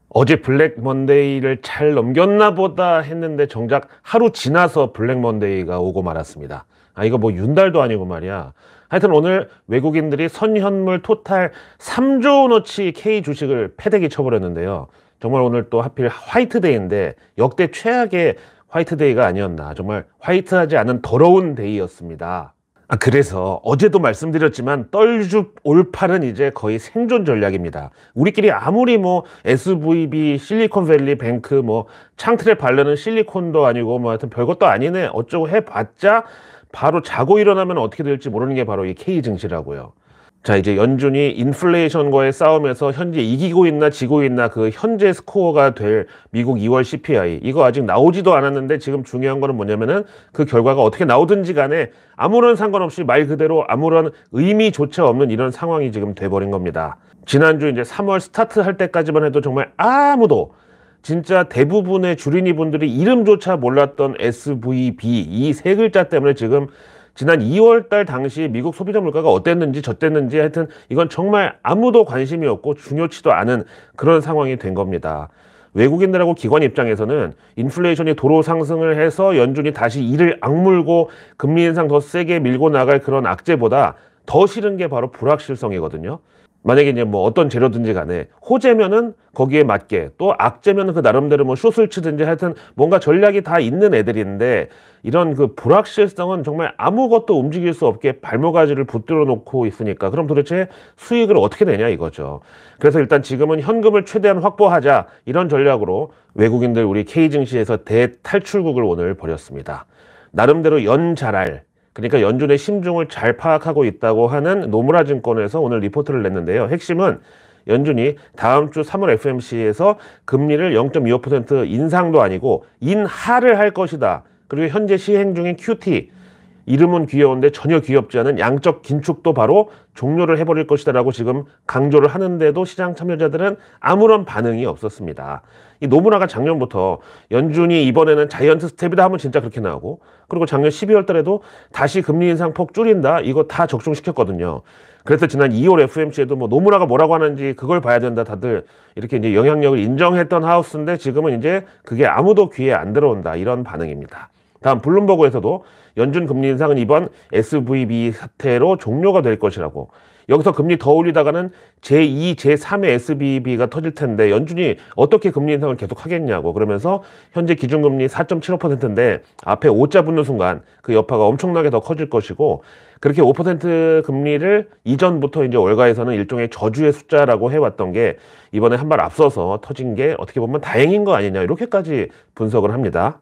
어제 블랙 먼데이를 잘 넘겼나 보다 했는데 정작 하루 지나서 블랙 먼데이가 오고 말았습니다. 이거 뭐 윤달도 아니고 말이야. 하여튼 오늘 외국인들이 선현물 토탈 3조 원어치 K 주식을 패대기 쳐버렸는데요. 정말 오늘 또 하필 화이트데이인데 역대 최악의 화이트데이가 아니었나. 정말 화이트하지 않은 더러운 데이였습니다. 그래서 어제도 말씀드렸지만 떨줍 올팔은 이제 거의 생존 전략입니다. 우리끼리 아무리 뭐 SVB, 실리콘밸리 뱅크, 뭐 창틀에 바르는 실리콘도 아니고 뭐 하여튼 별것도 아니네 어쩌고 해봤자 바로 자고 일어나면 어떻게 될지 모르는 게 바로 이 K 증시라고요. 자, 이제 연준이 인플레이션과의 싸움에서 현재 이기고 있나 지고 있나 그 현재 스코어가 될 미국 2월 CPI 이거 아직 나오지도 않았는데 지금 중요한 거는 뭐냐면은 그 결과가 어떻게 나오든지 간에 아무런 상관없이 말 그대로 아무런 의미조차 없는 이런 상황이 지금 돼버린 겁니다. 지난주 이제 3월 스타트 할 때까지만 해도 정말 아무도 진짜 대부분의 주린이 분들이 이름조차 몰랐던 SVB 이 세 글자 때문에 지금 지난 2월달 당시 미국 소비자 물가가 어땠는지 저땠는지 하여튼 이건 정말 아무도 관심이 없고 중요치도 않은 그런 상황이 된 겁니다. 외국인들하고 기관 입장에서는 인플레이션이 도로 상승을 해서 연준이 다시 이를 악물고 금리 인상 더 세게 밀고 나갈 그런 악재보다 더 싫은 게 바로 불확실성이거든요. 만약에 이제 뭐 어떤 재료든지 간에 호재면은 거기에 맞게 또 악재면은 그 나름대로 뭐 숏을 치든지 하여튼 뭔가 전략이 다 있는 애들인데 이런 그 불확실성은 정말 아무것도 움직일 수 없게 발목아지를 붙들어 놓고 있으니까 그럼 도대체 수익을 어떻게 내냐 이거죠. 그래서 일단 지금은 현금을 최대한 확보하자 이런 전략으로 외국인들 우리 K 증시에서 대탈출국을 오늘 벌였습니다. 나름대로 연자랄 그러니까 연준의 심중을 잘 파악하고 있다고 하는 노무라 증권에서 오늘 리포트를 냈는데요. 핵심은 연준이 다음 주 3월 FMC에서 금리를 0.25% 인상도 아니고 인하를 할 것이다. 그리고 현재 시행 중인 QT 이름은 귀여운데 전혀 귀엽지 않은 양적 긴축도 바로 종료를 해버릴 것이다 라고 지금 강조를 하는데도 시장 참여자들은 아무런 반응이 없었습니다. 이 노무라가 작년부터 연준이 이번에는 자이언트 스텝이다 하면 진짜 그렇게 나오고 그리고 작년 12월 달에도 다시 금리 인상폭 줄인다 이거 다 적중시켰거든요. 그래서 지난 2월 FMC에도 뭐 노무라가 뭐라고 하는지 그걸 봐야 된다 다들 이렇게 이제 영향력을 인정했던 하우스인데 지금은 이제 그게 아무도 귀에 안 들어온다 이런 반응입니다. 다음 블룸버그에서도 연준 금리 인상은 이번 SVB 사태로 종료가 될 것이라고 여기서 금리 더 올리다가는 제2, 제3의 SVB가 터질 텐데 연준이 어떻게 금리 인상을 계속 하겠냐고 그러면서 현재 기준금리 4.75%인데 앞에 5자 붙는 순간 그 여파가 엄청나게 더 커질 것이고 그렇게 5% 금리를 이전부터 이제 월가에서는 일종의 저주의 숫자라고 해왔던 게 이번에 한 발 앞서서 터진 게 어떻게 보면 다행인 거 아니냐 이렇게까지 분석을 합니다.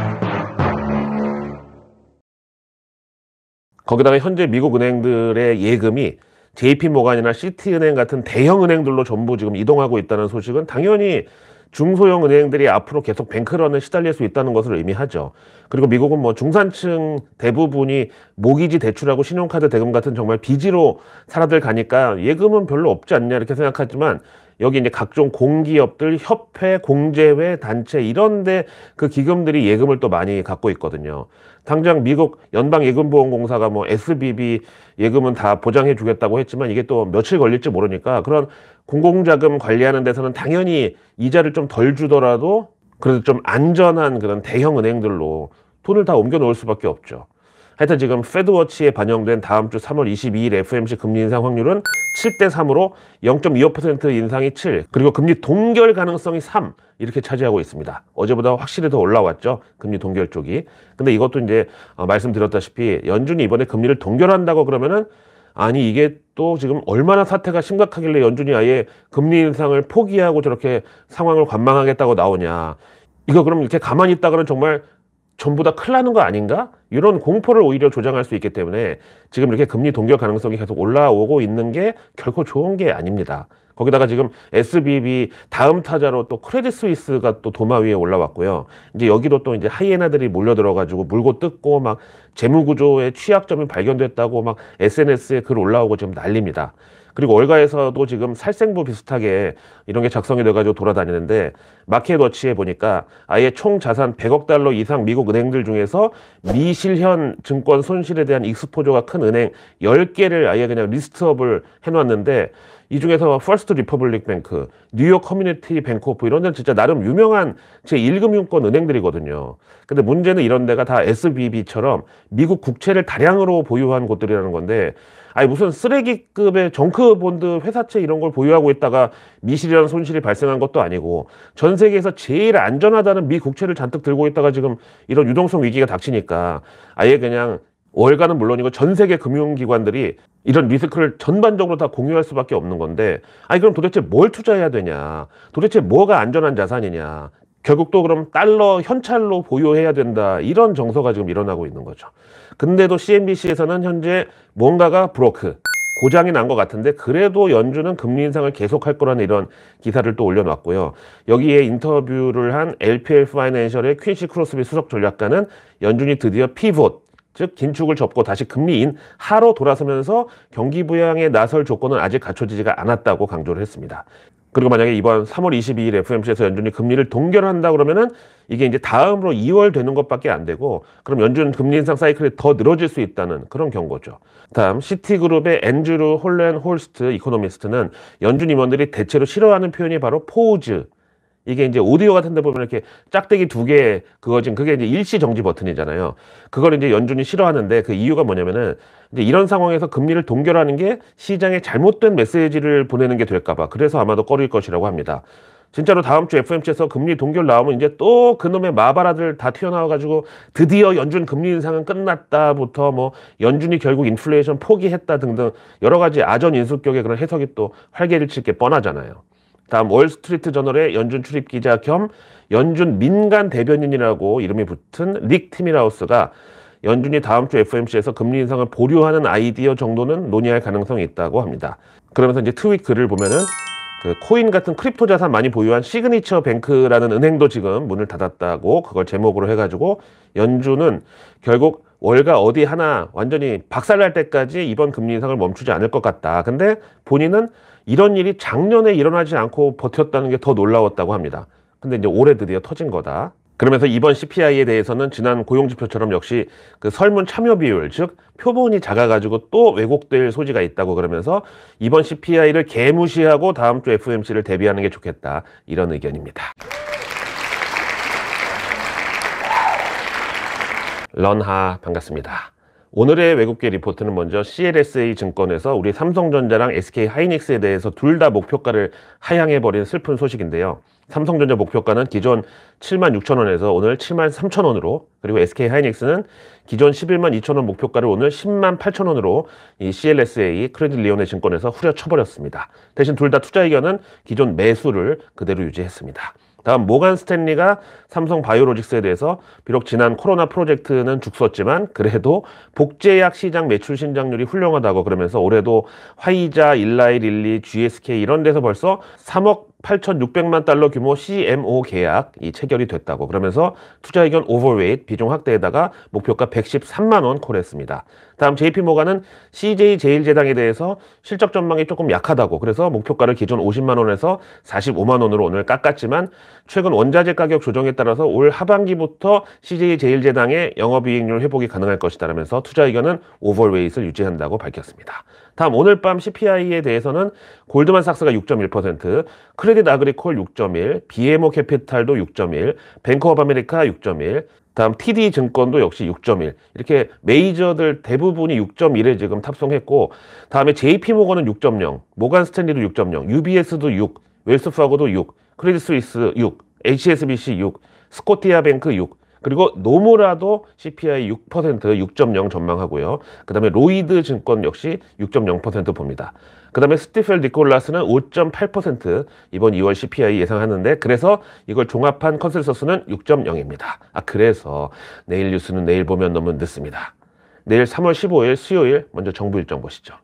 거기다가 현재 미국 은행들의 예금이 JP모간이나 시티은행 같은 대형 은행들로 전부 지금 이동하고 있다는 소식은 당연히 중소형 은행들이 앞으로 계속 뱅크런에 시달릴 수 있다는 것을 의미하죠. 그리고 미국은 뭐 중산층 대부분이 모기지 대출하고 신용카드 대금 같은 정말 빚으로 살아들 가니까 예금은 별로 없지 않냐 이렇게 생각하지만 여기 이제 각종 공기업들, 협회, 공제회, 단체 이런데 그 기금들이 예금을 또 많이 갖고 있거든요. 당장 미국 연방예금보험공사가 뭐 SBB 예금은 다 보장해 주겠다고 했지만 이게 또 며칠 걸릴지 모르니까 그런 공공자금 관리하는 데서는 당연히 이자를 좀 덜 주더라도 그래도 좀 안전한 그런 대형 은행들로 돈을 다 옮겨 놓을 수밖에 없죠. 하여튼 지금 패드워치에 반영된 다음 주 3월 22일 FMC 금리 인상 확률은 7대3으로 0.25% 인상이 7, 그리고 금리 동결 가능성이 3 이렇게 차지하고 있습니다. 어제보다 확실히 더 올라왔죠. 금리 동결 쪽이. 근데 이것도 이제 말씀드렸다시피 연준이 이번에 금리를 동결한다고 그러면은 아니 이게 또 지금 얼마나 사태가 심각하길래 연준이 아예 금리 인상을 포기하고 저렇게 상황을 관망하겠다고 나오냐. 이거 그럼 이렇게 가만히 있다가는 정말 전부 다 큰일 나는 거 아닌가? 이런 공포를 오히려 조장할 수 있기 때문에 지금 이렇게 금리 동결 가능성이 계속 올라오고 있는 게 결코 좋은 게 아닙니다. 거기다가 지금 SBB 다음 타자로 또 크레딧 스위스가 또 도마 위에 올라왔고요. 이제 여기로 또 이제 하이에나들이 몰려들어가지고 물고 뜯고 막 재무구조의 취약점이 발견됐다고 막 SNS에 글 올라오고 지금 난립니다. 그리고 월가에서도 지금 살생부 비슷하게 이런 게 작성이 돼가지고 돌아다니는데 마켓워치에 보니까 아예 총 자산 100억 달러 이상 미국 은행들 중에서 미실현 증권 손실에 대한 익스포저가 큰 은행 10개를 아예 그냥 리스트업을 해놨는데 이 중에서 퍼스트 리퍼블릭 뱅크, 뉴욕 커뮤니티 뱅크오프 이런 데는 진짜 나름 유명한 제1금융권 은행들이거든요. 근데 문제는 이런 데가 다 SVB처럼 미국 국채를 다량으로 보유한 곳들이라는 건데, 아니 무슨 쓰레기급의 정크본드 회사채 이런 걸 보유하고 있다가 미실이라는 손실이 발생한 것도 아니고, 전 세계에서 제일 안전하다는 미 국채를 잔뜩 들고 있다가 지금 이런 유동성 위기가 닥치니까 아예 그냥 월가는 물론이고 전 세계 금융기관들이 이런 리스크를 전반적으로 다 공유할 수밖에 없는 건데, 아니 그럼 도대체 뭘 투자해야 되냐, 도대체 뭐가 안전한 자산이냐, 결국 또 그럼 달러 현찰로 보유해야 된다, 이런 정서가 지금 일어나고 있는 거죠. 근데도 CNBC에서는 현재 뭔가가 브로크, 고장이 난 것 같은데 그래도 연준은 금리 인상을 계속할 거라는 이런 기사를 또 올려놨고요. 여기에 인터뷰를 한 LPL 파이낸셜의 퀸시 크로스비 수석 전략가는 연준이 드디어 피봇, 즉 긴축을 접고 다시 금리 인하로 돌아서면서 경기 부양에 나설 조건은 아직 갖춰지지가 않았다고 강조를 했습니다. 그리고 만약에 이번 3월 22일 FOMC에서 연준이 금리를 동결한다 그러면은 이게 이제 다음으로 2월 되는 것밖에 안 되고, 그럼 연준 금리 인상 사이클이 더 늘어질 수 있다는 그런 경고죠. 다음 시티그룹의 앤드루 홀렌 홀스트 이코노미스트는 연준 임원들이 대체로 싫어하는 표현이 바로 포즈, 이게 이제 오디오 같은 데 보면 이렇게 짝대기 두 개 그거진, 그게 이제 일시 정지 버튼이잖아요. 그걸 이제 연준이 싫어하는데 그 이유가 뭐냐면은 이제 이런 상황에서 금리를 동결하는 게 시장에 잘못된 메시지를 보내는 게 될까봐, 그래서 아마도 꺼릴 것이라고 합니다. 진짜로 다음 주 FOMC에서 금리 동결 나오면 이제 또 그놈의 마바라들 다 튀어나와가지고 드디어 연준 금리 인상은 끝났다부터 뭐 연준이 결국 인플레이션 포기했다 등등 여러 가지 아전 인수격의 그런 해석이 또 활개를 칠 게 뻔하잖아요. 다음 월스트리트 저널의 연준 출입 기자 겸 연준 민간 대변인이라고 이름이 붙은 릭 티밀하우스가 연준이 다음 주 FOMC에서 금리 인상을 보류하는 아이디어 정도는 논의할 가능성이 있다고 합니다. 그러면서 이제 트윗 글을 보면은 그 코인 같은 크립토 자산 많이 보유한 시그니처 뱅크라는 은행도 지금 문을 닫았다고 그걸 제목으로 해가지고 연준은 결국 월가 어디 하나 완전히 박살날 때까지 이번 금리 인상을 멈추지 않을 것 같다. 근데 본인은 이런 일이 작년에 일어나지 않고 버텼다는 게 더 놀라웠다고 합니다. 근데 이제 올해 드디어 터진 거다. 그러면서 이번 CPI에 대해서는 지난 고용지표처럼 역시 그 설문 참여 비율, 즉 표본이 작아가지고 또 왜곡될 소지가 있다고, 그러면서 이번 CPI를 개무시하고 다음 주 FOMC를 대비하는 게 좋겠다, 이런 의견입니다. 런하 반갑습니다. 오늘의 외국계 리포트는 먼저 CLSA 증권에서 우리 삼성전자랑 SK 하이닉스에 대해서 둘 다 목표가를 하향해버린 슬픈 소식인데요. 삼성전자 목표가는 기존 76,000원에서 오늘 73,000원으로, 그리고 SK 하이닉스는 기존 112,000원 목표가를 오늘 108,000원으로 이 CLSA 크레딧 리온의 증권에서 후려쳐버렸습니다. 대신 둘 다 투자 의견은 기존 매수를 그대로 유지했습니다. 다음 모간 스탠리가 삼성 바이오로직스에 대해서 비록 지난 코로나 프로젝트는 죽었지만 그래도 복제약 시장 매출 신장률이 훌륭하다고, 그러면서 올해도 화이자, 일라이 릴리, GSK 이런 데서 벌써 3억 8,600만 달러 규모 CMO 계약이 체결이 됐다고, 그러면서 투자 의견 오버웨이트 비중 확대에다가 목표가 113만 원 콜했습니다. 다음 JP모간은 CJ제일제당에 대해서 실적 전망이 조금 약하다고, 그래서 목표가를 기존 50만 원에서 45만 원으로 오늘 깎았지만 최근 원자재 가격 조정에 따라서 올 하반기부터 CJ제일제당의 영업이익률 회복이 가능할 것이다라면서 투자 의견은 오버웨이트를 유지한다고 밝혔습니다. 다음 오늘 밤 CPI에 대해서는 골드만삭스가 6.1%, 크레딧 아그리콜 6.1, BMO 캐피탈도 6.1, 뱅크 오브 아메리카 6.1, 다음 TD 증권도 역시 6.1, 이렇게 메이저들 대부분이 6.1에 지금 탑승했고, 다음에 JP모건은 6.0, 모간 스탠리도 6.0, UBS도 6, 웰스파고도 6, 크레딧 스위스 6, HSBC 6, 스코티아뱅크 6, 그리고 노무라도 CPI 6%, 6.0 전망하고요. 그 다음에 로이드 증권 역시 6.0% 봅니다. 그 다음에 스티펠 니콜라스는 5.8% 이번 2월 CPI 예상하는데, 그래서 이걸 종합한 컨센서스는 6.0입니다. 그래서 내일 뉴스는 내일 보면 너무 늦습니다. 내일 3월 15일 수요일 먼저 정부 일정 보시죠.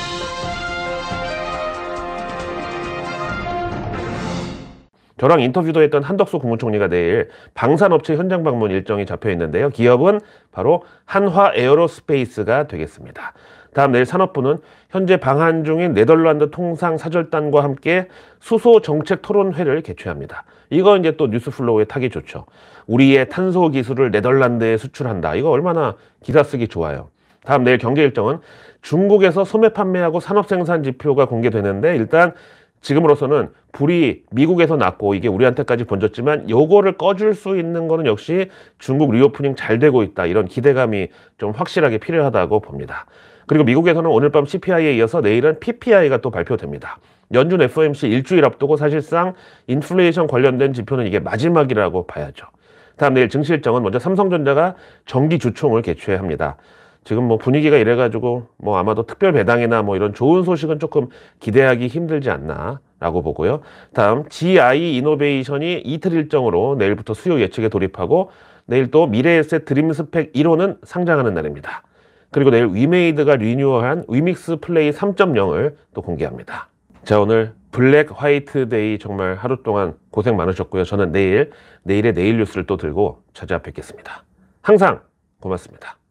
저랑 인터뷰도 했던 한덕수 국무총리가 내일 방산업체 현장 방문 일정이 잡혀 있는데요. 기업은 바로 한화 에어로스페이스가 되겠습니다. 다음 내일 산업부는 현재 방한 중인 네덜란드 통상사절단과 함께 수소 정책 토론회를 개최합니다. 이거 이제 또 뉴스플로우에 타기 좋죠. 우리의 탄소 기술을 네덜란드에 수출한다. 이거 얼마나 기사 쓰기 좋아요. 다음 내일 경제 일정은 중국에서 소매 판매하고 산업 생산 지표가 공개되는데 일단 지금으로서는 불이 미국에서 났고 이게 우리한테까지 번졌지만 요거를 꺼줄 수 있는 거는 역시 중국 리오프닝 잘 되고 있다. 이런 기대감이 좀 확실하게 필요하다고 봅니다. 그리고 미국에서는 오늘 밤 CPI에 이어서 내일은 PPI가 또 발표됩니다. 연준 FOMC 일주일 앞두고 사실상 인플레이션 관련된 지표는 이게 마지막이라고 봐야죠. 다음 내일 증시 일정은 먼저 삼성전자가 정기 주총을 개최합니다. 지금 뭐 분위기가 이래가지고 뭐 아마도 특별 배당이나 뭐 이런 좋은 소식은 조금 기대하기 힘들지 않나 라고 보고요. 다음 GI 이노베이션이 이틀 일정으로 내일부터 수요 예측에 돌입하고 내일 또 미래에셋 드림스펙 1호는 상장하는 날입니다. 그리고 내일 위메이드가 리뉴얼한 위믹스 플레이 3.0을 또 공개합니다. 자, 오늘 블랙 화이트 데이 정말 하루 동안 고생 많으셨고요. 저는 내일의 내일 뉴스를 또 들고 찾아뵙겠습니다. 항상 고맙습니다.